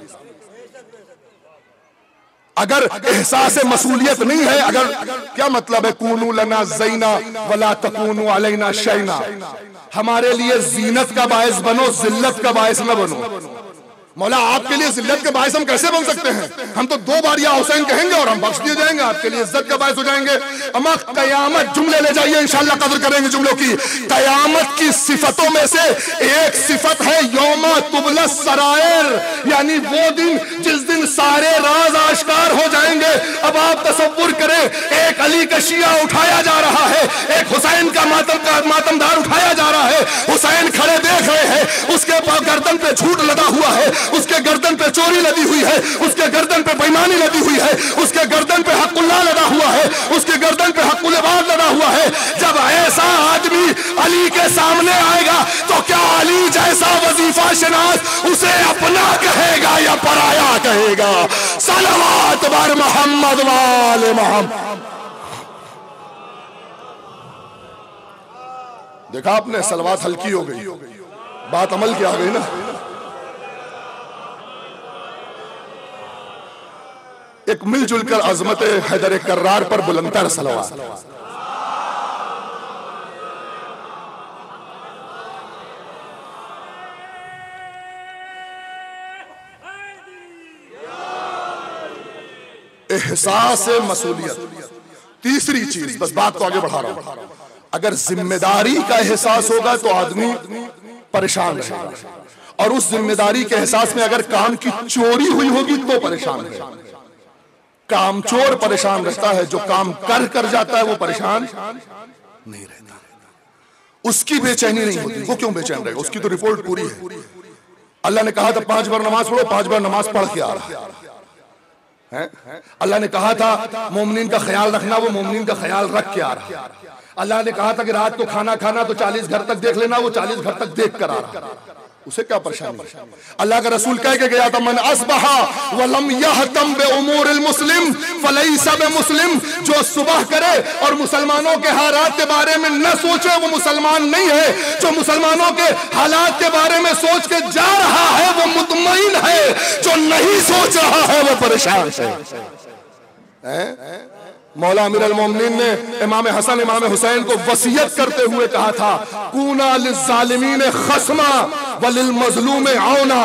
अगर एहसास मसूलियत नहीं है, अगर क्या मतलब है कूनू लना ज़ैना वला तकूनू अलैना शैना, हमारे लिए जीनत का बायस बनो, जिल्लत का बायस न बनो। मौला आपके लिए जिल्लत के बायस हम कैसे बन सकते हैं? हम तो दो बार या हुसैन कहेंगे और हम बख्श दिए जाएंगे, आपके लिए इज्जत का बायस हो जाएंगे। अमा कयामत, जुमले ले जाइए इंशाअल्लाह कदर करेंगे जुमलों की। कयामत की सिफतों में से एक सिफत है यौमा तुबला सरायर, यानी वो दिन जिस दिन सारे राज आश्कार हो जाएंगे। अब आप तसव्वुर करें, एक अली का शिया उठाया जा रहा है, एक हुसैन का मातम का मातमदार उठाया जा रहा है। हुसैन खड़े देख रहे हैं, उसके गर्दन पे झूठ लदा हुआ है, उसके गर्दन पे चोरी लदी हुई है, उसके गर्दन पे बेईमानी लदी हुई है, उसके गर्दन पे हक़ुल्लाह लदा हुआ है, उसके गर्दन पे हक़ुल इबाद लदा हुआ है। जब ऐसा आदमी अली के सामने आएगा तो क्या अली जैसा वजीफा शनास उसे अपना कहेगा या पराया कहेगा? सलवात बर मोहम्मद वाले मोहम्मद। देखा आपने, सलवात हल्की हो गई, बात अमल की आ गई ना। एक मिलजुल कर अजमत हैदर कर्रार पर बुलंदतर सलवात। एहसास मसूलियत। तीसरी चीज, बस बात को आगे बढ़ा रहा हूं, अगर जिम्मेदारी का एहसास होगा तो आदमी परेशान रहेगा, और उस जिम्मेदारी के एहसास में अगर काम की चोरी हुई होगी तो परेशान रहेगा। कामचोर परेशान रहता है, जो काम कर कर जाता है वो परेशान नहीं रहता, उसकी बेचैनी नहीं होती। वो क्यों बेचैन रहेगा? उसकी तो रिपोर्ट पूरी है। अल्लाह ने कहा था पांच बार नमाज पढ़ो, पांच बार नमाज पढ़ के आ रहा है। अल्लाह ने कहा था मोमिनीन का ख्याल रखना, वो मोमिनीन का ख्याल रख के आ रहा है। अल्लाह ने कहा था कि रात को खाना खाना तो चालीस घर तक देख लेना, वो चालीस घर तक देख कर आ रहा है। उसे क्या परेशानी? अल्लाह का रसूल कह के गया था मन अस्बहा वलम यहतम बिउमूरिल मुस्लिम फलैसा बिमुस्लिम, जो सुबह करे और मुसलमानों के हालात के बारे में न सोचे वो मुसलमान नहीं है। जो मुसलमानों के हालात के बारे में सोच के जा रहा है वो मुतमईन है, जो नहीं सोच रहा है वो परेशान है। मौला अमीर अल मोमिनीन ने इमाम हसन इमाम हुसैन को वसीयत करते हुए कहा था कूना लिज़्ज़ालिमीन खस्मा वलिल मज़लूम औना,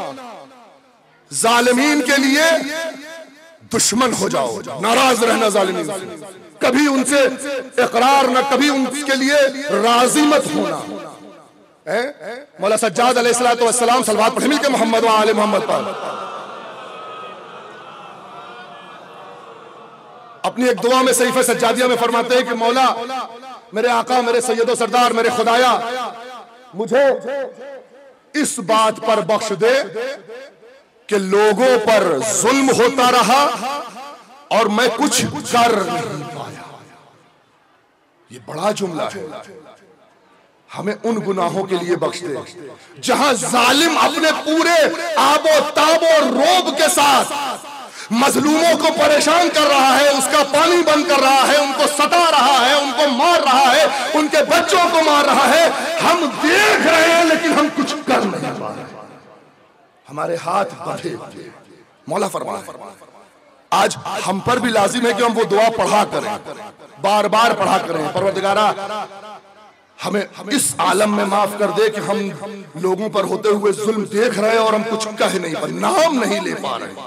जालिमीन के लिए दुश्मन हो जाओ, नाराज रहना जालिमीन से, कभी उनसे इकरार न कभी उनके लिए राजी मत होना। मौला सज्जाद अलैहिस्सलातु वस्सलाम सलवात पढ़े मिलके मोहम्मद व आले मोहम्मद पर अपनी एक दुआ में सहीफे सज्जादिया में फरमाते हैं कि मौला मेरे आका मेरे सैयदो सरदार मेरे खुदाया मुझे इस बात पर बख्श दे कि लोगों पर जुल्म होता रहा और मैं कुछ कर नहीं पाया। ये बड़ा जुमला है। हमें उन गुनाहों के लिए बख्श दे जहां जालिम अपने पूरे आबो ताबो रोब के साथ मजलूमों को परेशान कर रहा है, उसका पानी बंद कर रहा है, उनको सता रहा है, उनको मार रहा है, उनके बच्चों को मार रहा है। हम देख रहे हैं लेकिन हम कुछ कर नहीं पा रहे। हमारे हाथ बंधे हुए। मौला फरमाए आज हम पर भी लाजिम है कि हम वो दुआ पढ़ा करें, बार बार पढ़ा करें, परवरदिगारा हमें इस आलम में माफ कर दे कि हम लोगों पर होते हुए जुल्म देख रहे हैं और हम कुछ कह नहीं पा, नाम नहीं ले पा रहे।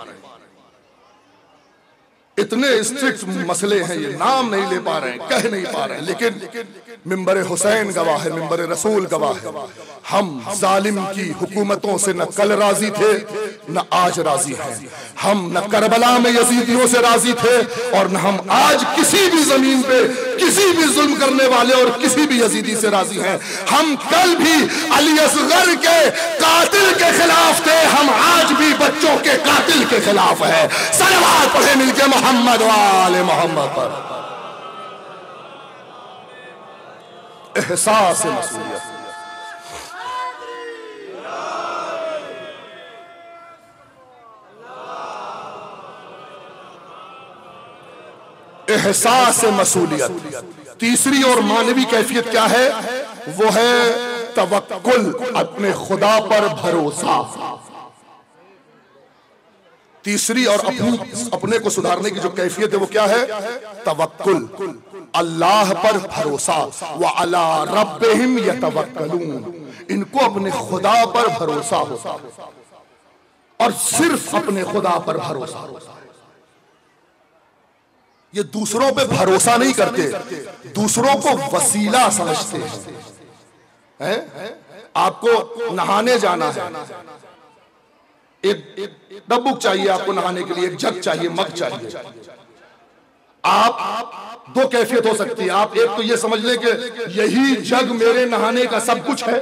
इतने स्ट्रिक्ट मसले हैं, ये नाम नहीं ले पा रहे हैं, कह नहीं पा रहे हैं, लेकिन मिंबर हुसैन गवाह है, मिंबर रसूल गवाह है। हम जालिम की हुकूमतों से न कल राजी थे न आज राजी हैं। हम न करबला में यजीदियों से राजी थे और न हम आज किसी भी जमीन पे किसी भी जुल्म करने वाले और किसी भी यजीदी से राजी हैं। हम कल भी अली असगर के कातिल के खिलाफ थे, हम आज भी बच्चों के कातिल के खिलाफ है। सलवात पढ़े मिलके मोहम्मद वाले मोहम्मद पर। एहसास मसूलियत, एहसास मसूलियत। तीसरी और मानवी कैफियत क्या है? वो है तवक्कुल, अपने खुदा पर भरोसा। तीसरी और अपनी अपने को सुधारने की जो कैफियत है वो क्या है? तवक्कुल, अल्लाह पर भरोसा। व अला रब्बिहिम यतवक्कलून, इनको अपने खुदा पर भरोसा होता और सिर्फ अपने खुदा पर भरोसा। ये दूसरों पे भरोसा नहीं करते, दूसरों को वसीला समझते हैं। है? आपको नहाने जाना है, एक डब्बुक चाहिए आपको नहाने के लिए, एक जग चाहिए, मग चाहिए। आप दो कैफियत हो सकती है, आप एक तो ये समझ ले कि यही जग मेरे नहाने का सब कुछ है,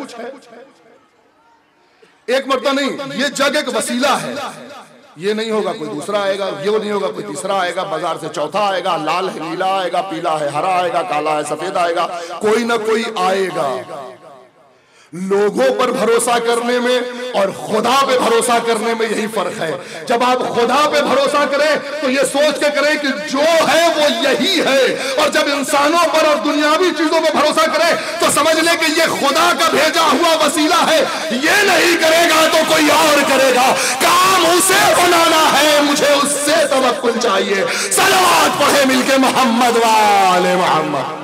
एक मरता नहीं, ये जग एक वसीला है, ये नहीं होगा कोई दूसरा आएगा, ये नहीं होगा कोई तीसरा आएगा, बाजार से चौथा आएगा, लाल है नीला आएगा, पीला है हरा आएगा, काला है सफेद आएगा, कोई ना कोई आएगा। लोगों पर भरोसा करने में और खुदा पे भरोसा करने में यही फर्क है। जब आप खुदा पे भरोसा करें तो ये सोच के करें कि जो है वो यही है, और जब इंसानों पर और दुनियावी चीजों पर भरोसा करें तो समझ ले कि ये खुदा का भेजा हुआ वसीला है, ये नहीं करेगा तो कोई और करेगा, काम उसे बनाना है, मुझे उससे तवक्कुल चाहिए। सलावत पढ़े मिलके मोहम्मद वाले मोहम्मद।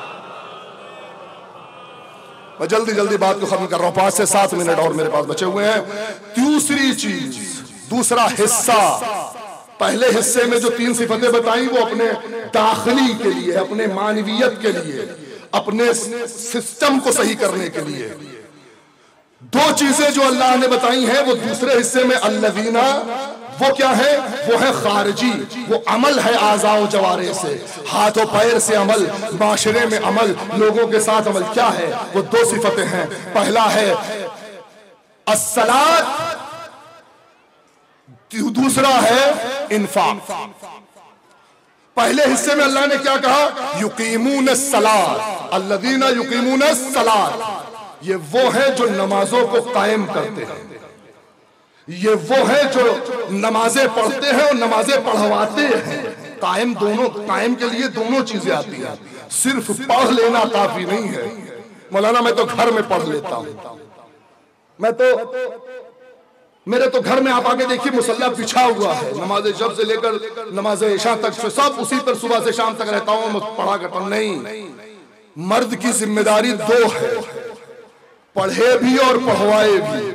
मैं जल्दी जल्दी बात को खत्म कर रहा हूं, पांच से सात मिनट और मेरे पास बचे हुए हैं। दूसरी चीज, दूसरा हिस्सा, पहले हिस्से में जो तीन सिफतें बताई वो अपने दाखिली के लिए, अपने मानवीयत के लिए, अपने सिस्टम को सही करने के लिए। दो चीजें जो अल्लाह ने बताई हैं वो दूसरे हिस्से में अल्लज़ीना, वो क्या है? वो है खारिजी, वो अमल है आज़ाओ जवारे से, हाथों पैर से अमल, माशरे में अमल, लोगों के साथ अमल। क्या है वो? दो सिफतें हैं। पहला है अस्सलात, दूसरा है इन्फाक। पहले हिस्से में अल्लाह ने क्या कहा? युकीमूनस्सलात, अल्लज़ीना युकीमूनस्सलात, ये वो है जो नमाजों को कायम करते हैं, ये वो है जो नमाजें पढ़ते हैं और नमाजें पढ़वाते हैं। कायम, दोनों कायम के लिए दोनों चीजें आती हैं, सिर्फ पढ़ लेना काफी नहीं है। मौलाना मैं तो घर में पढ़ लेता हूं, मैं तो मेरे तो घर में आप आके देखिए मुसल्ला बिछा हुआ है, नमाज जब से लेकर नमाज इशा तक सब उसी पर सुबह से शाम तक रहता हूं, पढ़ा करता हूं। नहीं, मर्द की जिम्मेदारी दो है, पढ़े भी और पढ़वाए भी।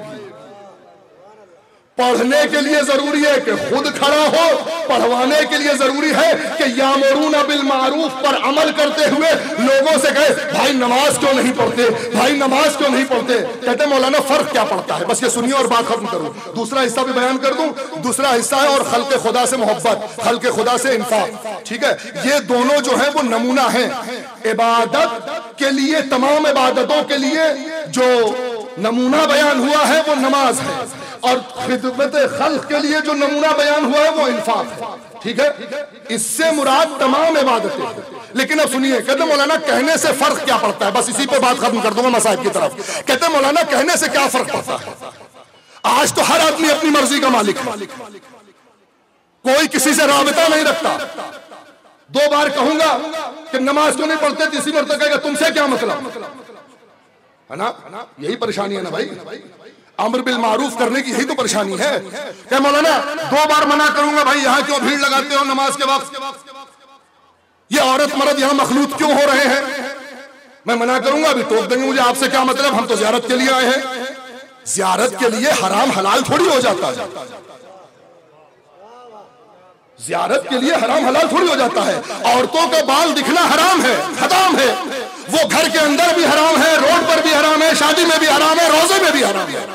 पढ़ने के लिए जरूरी है कि खुद खड़ा हो, पढ़वाने के लिए जरूरी है कि यामुरूना बिल मारूफ पर अमल करते हुए लोगों से कहे भाई नमाज क्यों नहीं पढ़ते, भाई नमाज क्यों नहीं पढ़ते। कहते मौलाना फर्क क्या पड़ता है? बस ये सुनिए और बात खत्म करूं, दूसरा हिस्सा भी बयान कर दूं। दूसरा हिस्सा है और खल्के खुदा से मोहब्बत, खल्के खुदा से इंफाक। ठीक है, ये दोनों जो है वो नमूना है इबादत के लिए। तमाम इबादतों के लिए जो नमूना बयान हुआ है वो नमाज है, और खिदमत खल्क के लिए जो नमूना बयान हुआ है वो इंफाक है। ठीक है, इससे मुराद तमाम इबादतें हैं। लेकिन अब सुनिए, कहते मौलाना कहने से फर्क क्या पड़ता है? बस इसी पे बात खत्म कर दूंगा मसाइब की तरफ। कहते मौलाना कहने से क्या फर्क पड़ता है? आज तो हर आदमी अपनी मर्जी का मालिक है, कोई किसी से राबिता नहीं रखता। दो बार कहूंगा कि नमाज क्यों नहीं पढ़ते, तीसरी बार तो कहेगा तुमसे क्या मतलब है ना। यही परेशानी है ना भाई। अम्र बिल मारूफ करने की यही तो परेशानी है। क्या मौलाना दो बार मना करूंगा भाई, यहां क्यों भीड़ लगाते हो नमाज के वक्त, ये औरत मर्द यहां मखलूत क्यों हो रहे हैं? मैं मना करूंगा, अभी टोक देंगे मुझे, आपसे क्या मतलब, हम तो ज़ियारत के लिए आए हैं। ज़ियारत के लिए हराम हलाल थोड़ी हो जाता है, ज़ियारत के लिए हराम हलाल थोड़ी हो जाता है। औरतों का बाल दिखना हराम है, हराम है, वो घर के अंदर भी हराम है, रोड पर भी हराम है, शादी में भी हराम है, रोजे में भी हराम है।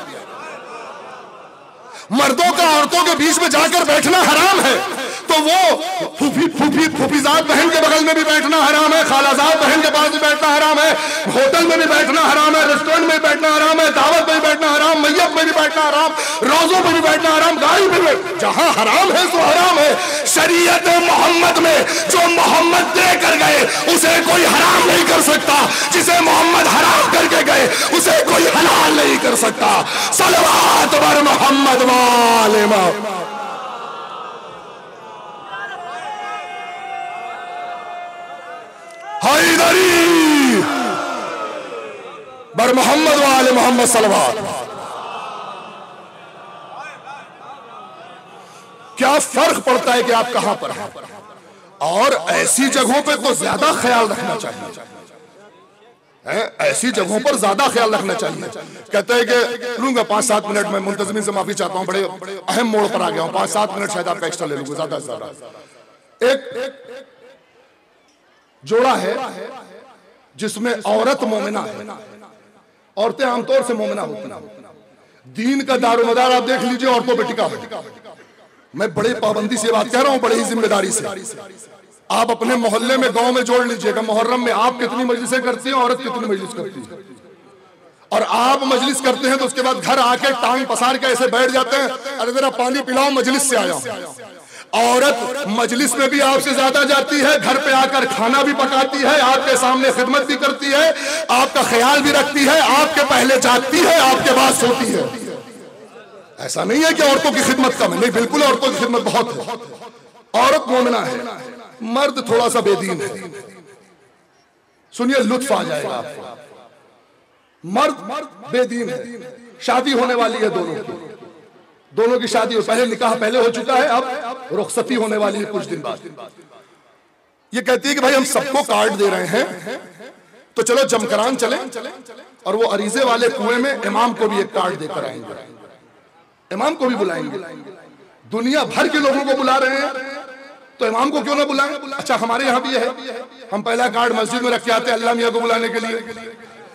मर्दों का औरतों के बीच में जाकर बैठना हराम है, तो वो फूफी फूफी फूफीजाद बहन के बगल में भी बैठना हराम है, खालाजाद बहन के पास भी बैठना हराम है, होटल में भी बैठना हराम है, रेस्टोरेंट में भी बैठना हराम है, दावत में भी बैठना हराम, मैयत में भी बैठना हराम, रोजों में भी बैठना हराम, गाड़ी में भी, जहां हराम है सो हराम है। शरीयत मोहम्मद में जो मोहम्मद दे कर गए उसे कोई हराम नहीं कर सकता, जिसे मोहम्मद हराम करके गए उसे कोई हलाल नहीं कर सकता। सलवात बर मोहम्मद वाले मोहम्मद। हैदरी बर मोहम्मद वाले मोहम्मद सलवात। क्या फर्क पड़ता है कि आप कहां पर हैं, और ऐसी जगहों पे तो ज्यादा ख्याल रखना चाहिए है, ऐसी जगहों पर ज्यादा ख्याल रखना चाहिए। कहते हैं कि लूंगा पांच सात मिनट में, मुंतजमीन से माफी चाहता हूं, बड़े अहम मोड़ पर आ गया हूं, पांच सात मिनट शायद आपका एक्स्ट्रा ले लूंगा, ज्यादा से ज्यादा। एक जोड़ा है जिसमें औरत मोमिना है, औरतें आमतौर से मोमिना होती हैं। दीन का दारोमदार आप देख लीजिए औरतों पे टिका है। मैं बड़े पाबंदी से बात कह रहा हूं, बड़े ही जिम्मेदारी से। आप अपने मोहल्ले में, गांव में जोड़ लीजिएगा, मुहर्रम में आप कितनी मजलिसें करती हैं, औरत कितनी मजलिस करती है। और आप मजलिस करते हैं तो उसके बाद घर आके टांग पसार के ऐसे बैठ जाते हैं, अरे जरा पानी पिलाओ, मजलिस से आया हूं। औरत मजलिस में भी आपसे ज्यादा जाती है, घर पे आकर खाना भी पकाती है, आपके सामने खिदमत भी करती है, आपका ख्याल भी रखती है, आपके पहले जागती है, आपके बाद सोती है। ऐसा नहीं है कि औरतों की खिदमत कम है, नहीं, बिल्कुल औरतों की खिदमत बहुत है। औरत मोमिना है, मर्द थोड़ा सा बेदीन है। सुनिए, लुत्फ आ जाएगा आपको। मर्द बेदीन है, शादी होने वाली है दोनों की, दोनों की शादी, पहले निकाह पहले हो चुका है, अब रुखसती होने वाली है कुछ दिन बाद। ये कहती है कि भाई हम सबको कार्ड दे रहे हैं, तो चलो जमकरान चले, और वो अरीजे वाले कुएं में इमाम को भी एक कार्ड देकर आएंगे, इमाम को भी बुलाएंगे। दुनिया भर के लोगों को बुला रहे हैं, तो इमाम को क्यों ना बुलाएं? अच्छा, हमारे यहाँ भी है, हम पहला कार्ड मस्जिद में रख के आते हैं अल्लाह मियाँ को बुलाने के लिए।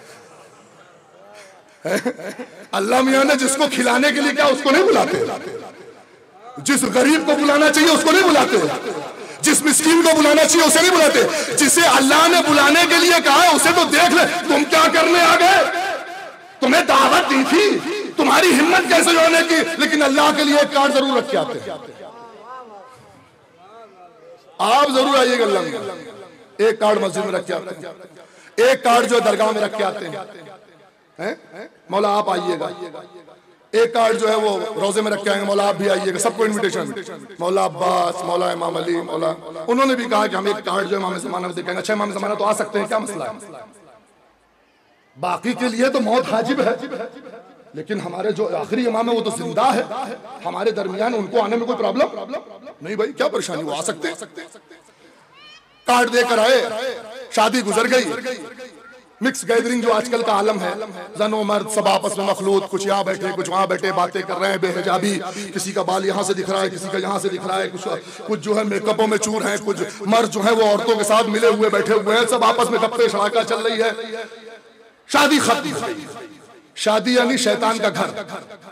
अल्लाह मियाँ ने जिसको खिलाने के लिए क्या, उसको नहीं बुलाते। जिस गरीब को बुलाना चाहिए उसको नहीं बुलाते, जिस मिस्कीन को बुलाना चाहिए उसे नहीं बुलाते। जिसे अल्लाह ने बुलाने के लिए कहा है उसे तो देख ले, तुम क्या करने आ गए, तुम्हें दावत दी थी, तुम्हारी हिम्मत कैसे होने की, लेकिन अल्लाह के लिए एक कार्ड जरूर रख के आते हैं। आप जरूर आइएगा, अल्लाह में एक कार्ड मस्जिद में रख के आते हैं, एक कार्ड जो दरगाह में रख के आते हैं, हैं? मौला आप आइएगा, एक कार्ड जो है वो रोजे में रख के आएंगे, मौला आप भी आइएगा, सबको इनविटेशन, मौला अब्बास, मौला इमाम अली, मौला, उन्होंने भी कहा कि हम एक कार्ड जो इमाम ज़माना में दिखाएंगे। अच्छा, इमाम ज़माना तो आ सकते हैं, क्या मसला है? बाकी के लिए तो मौत हाजिब है, लेकिन हमारे जो आखिरी इमाम है वो तो जिंदा है, हमारे दरमियान, उनको आने में कोई प्रॉब्लम नहीं। भाई क्या परेशानी, वो आ सकते हैं। कार्ड देकर आए, शादी गुजर गई, मिक्स गैदरिंग जो आजकल का आलम है, जनो मर्द सब आपस में मखलूत, कुछ यहाँ बैठे कुछ वहां बैठे बातें कर रहे हैं, बेहिजाबी, किसी का बाल यहाँ से दिख रहा है, किसी का यहाँ से दिख रहा है, कुछ कुछ जो है मेकअपों में चूर हैं, कुछ मर्द जो है वो औरतों के साथ मिले हुए बैठे हुए हैं, सब आपस में गप्पे शराका चल रही है। शादी खत्म। शादी यानी शैतान का घर।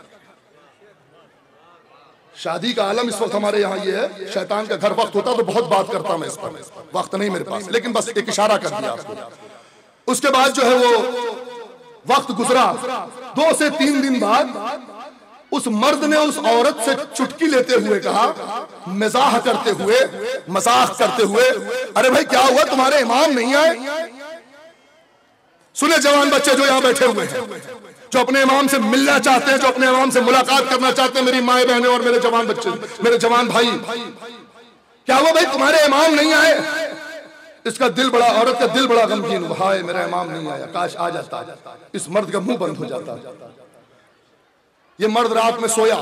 शादी का आलम इस वक्त हमारे यहाँ ये है, शैतान का घर। वक्त होता तो बहुत बात करता मैं इस पर, वक्त नहीं मेरे पास, लेकिन बस एक इशारा कर दिया आपको। उसके बाद जो है वो वक्त गुजरा, दो से तीन दिन बाद उस मर्द ने उस औरत से चुटकी लेते हुए कहा, मजाक करते हुए मजाक करते हुए, अरे भाई क्या हुआ, तुम्हारे इमाम नहीं आए? सुने जवान बच्चे जो यहाँ बैठे हुए हैं, जो अपने इमाम से मिलना चाहते हैं, जो अपने इमाम से मुलाकात करना चाहते हैं, मेरी माए बहनें और मेरे जवान बच्चे, मेरे जवान भाई, क्या हुआ भाई, तुम्हारे इमाम नहीं आए? इसका दिल बड़ा, औरत का दिल बड़ा गमगीन हुआ, हाय मेरा इमाम नहीं आया, काश आ जाता, इस मर्द का मुंह बंद हो जाता। ये मर्द रात में सोया,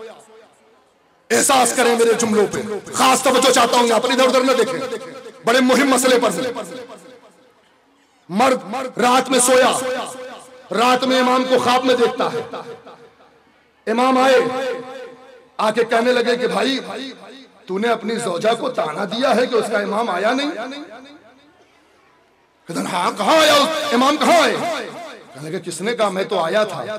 एहसास करें मेरे जुमलों पे, खास तवज्जो चाहता हूं यहां पर, इधर उधर न देखें, बड़े मुहिम मसले पर। मर्द रात में सोया, रात में इमाम को ख्वाब में देखता है। इमाम आए, आके कहने लगे कि भाई तूने अपनी ज़ौजा को ताना दिया है कि उसका इमाम आया नहीं। कहते हाँ, कहाँ आया इमाम, कहाँ आए? कहने लगे किसने कहा, मैं तो आया था।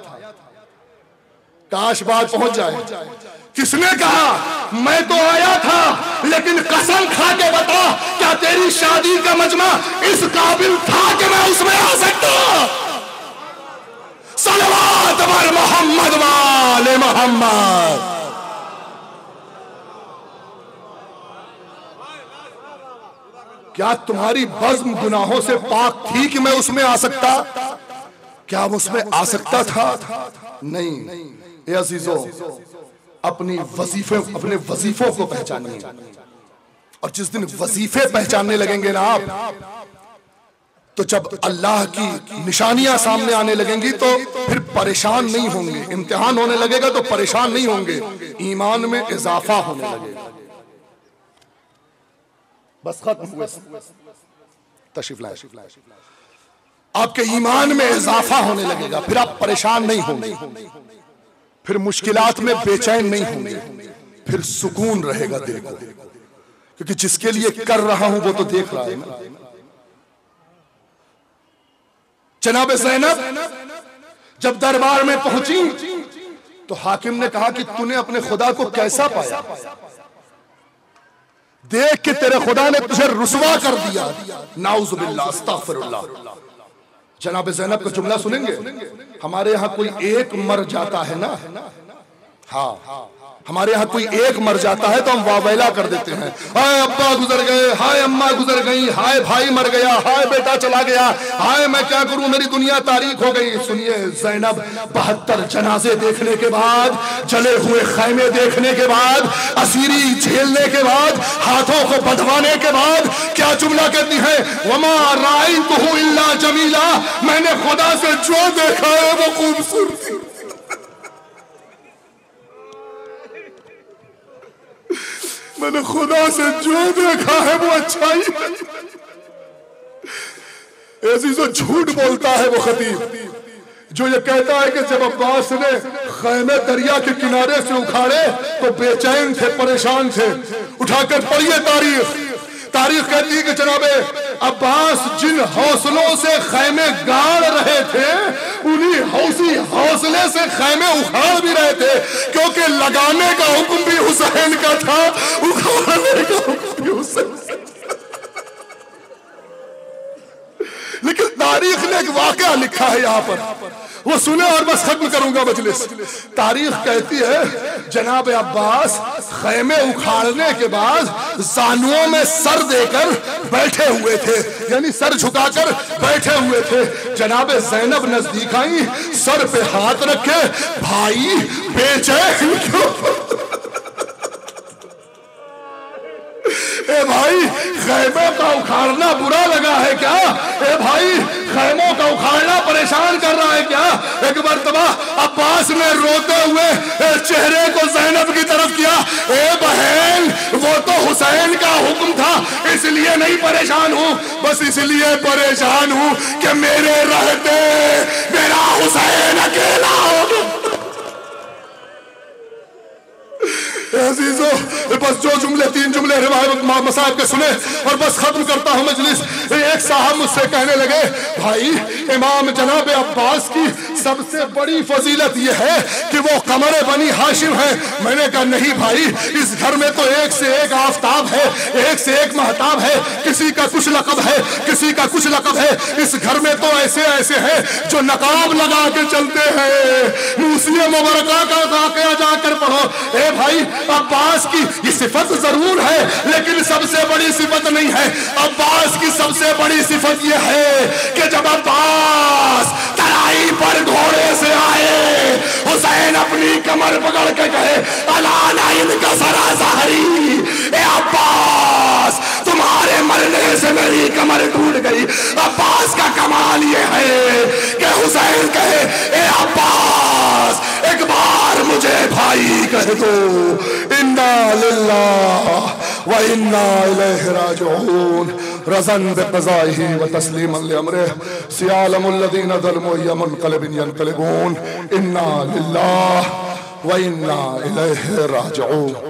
काश बात पहुंच जाए। किसने कहा मैं तो आया था, लेकिन कसम खा के बता क्या तेरी शादी का मजमा इस काबिल था कि मैं उसमें आ सकता? सलवात बर मोहम्मद वाले मोहम्मद। क्या तुम्हारी बज़्म गुनाहों से पाक थी कि मैं उसमें आ सकता? क्या वो उसमें आ सकता था? नहीं। ए अजीजों, अपनी वजीफे अपने वजीफों को पहचानिए, और जिस दिन वजीफे पहचानने लगेंगे ना आप, तो जब अल्लाह की निशानियां सामने आने लगेंगी तो फिर परेशान नहीं होंगे। इम्तिहान होने लगेगा तो परेशान नहीं होंगे, ईमान में इजाफा होने लगेगा। बस खत्म हुआ, तशरीफ लाए। आपके ईमान में इजाफा होने लगेगा, फिर आप परेशान नहीं होंगे, फिर मुश्किलात में बेचैन नहीं होंगे, फिर सुकून रहेगा दिल को, क्योंकि जिसके लिए कर रहा हूं वो तो देख रहा है ना। जनाब ज़ैनब जब दरबार में पहुंची तो हाकिम ने कहा कि तूने अपने खुदा को कैसा पाया? देख के तेरे खुदा ने तुझे रुसवा कर दिया। नाउज़ुबिल्लाह, अस्तग़फिरुल्लाह। जनाब ज़ैनब का जुमला सुनेंगे। हमारे यहाँ कोई एक मर जाता है ना, हाँ, हमारे यहाँ कोई एक मर जाता है तो हम वावेला कर देते हैं, हाय अब्बा गुजर गए, हाय अम्मा गुजर गई, हाय भाई मर गया, हाय बेटा चला गया, हाय मैं क्या करूं, मेरी दुनिया तारीख हो गई। सुनिए, ज़ैनब बहत्तर जनाजे देखने के बाद, जले हुए खैमे देखने के बाद, असीरी झेलने के बाद, हाथों को बंधवाने के बाद क्या जुमला कहती है, वमा रायतुहु इल्ला जमीला, मैंने खुदा से जो देखा है वो खूबसूरती। मैंने खुदा से जो देखा है वो अच्छाई है। ऐसी जो झूठ बोलता है वो खतीब जो ये कहता है कि जब अब्बास ने खैमे दरिया के किनारे से उखाड़े तो बेचैन थे, परेशान थे। उठाकर पढ़िए तारीख। तारीख कहती है कि जनाबे अब्बास जिन हौसलों से खैमे गाड़ रहे थे, उन्हीं हौसी हौसले से खैमे उखाड़ भी रहे थे, क्योंकि लगाने का हुक्म भी हुसैन का था, उखाड़ने का हुक्म भी हुसैन। लेकिन तारीख ने एक वाकया लिखा है यहाँ पर, वो सुने और बस खत्म करूंगा मजलिस। तारीख कहती है जनाब अब्बास खैमे उखाड़ने के बाद जानुओं में सर देकर बैठे हुए थे, यानी सर झुकाकर बैठे हुए थे। जनाब ज़ैनब नजदीक आई, सर पे हाथ रखे, भाई बेचैन क्यों? ए भाई खैमों का उखाड़ना बुरा लगा है क्या? ए भाई खैमों का उखाड़ना परेशान कर रहा है क्या? एक मर्तबा अब्बास ने रोते हुए चेहरे को ज़ैनब की तरफ किया, ए बहन वो तो हुसैन का हुक्म था, इसलिए नहीं परेशान हूं, बस इसलिए परेशान हूं कि मेरे रहते मेरा हुसैन अकेला हो। अजीजों, बस जो जुमले तीन जुमले रिवायत मसाहब के सुने और बस खत्म करता हूं मजलिस। एक साहब मुझसे कहने लगे, भाई इमाम जनाब अब्बास की सबसे बड़ी फजीलत यह है कि वो कमरे बनी हाशिम है। मैंने कहा नहीं भाई, इस घर में तो एक से एक आफताब है, एक से एक महताब है, किसी का कुछ लकब है, किसी का कुछ लकब है। इस घर में तो ऐसे ऐसे हैं जो नकाब लगा के चलते हैं। मूसिया मुबारका का वाकया जाकर पढ़ो। ए भाई अब्बास की ये सिफत जरूर है, लेकिन सबसे बड़ी सिफत नहीं है। अब्बास की सबसे बड़ी सिफत ये है कि जब अब्बास तराई पर घोड़े से आए, हुसैन अपनी कमर पकड़ के कहे, अला नाइन का सरा ज़ाहरी, ए अब्बास तुम्हारे मरने से मेरी कमर टूट गई। अब्बास का कमाल ये है कि हुसैन कहे ए अब्बास एक बार मुझे भाई कह दो। इन्ना लिल्लाह व इन्ना इलैहि राजिऊन। रज़न बिक़ज़ाइहि व तस्लीमन लिअम्रिहि सियालमुल लज़ीना ज़लमू यमुनक़लिबुन यनक़लिबून। इन्ना लिल्लाह व इन्ना इलैहि राजिऊन।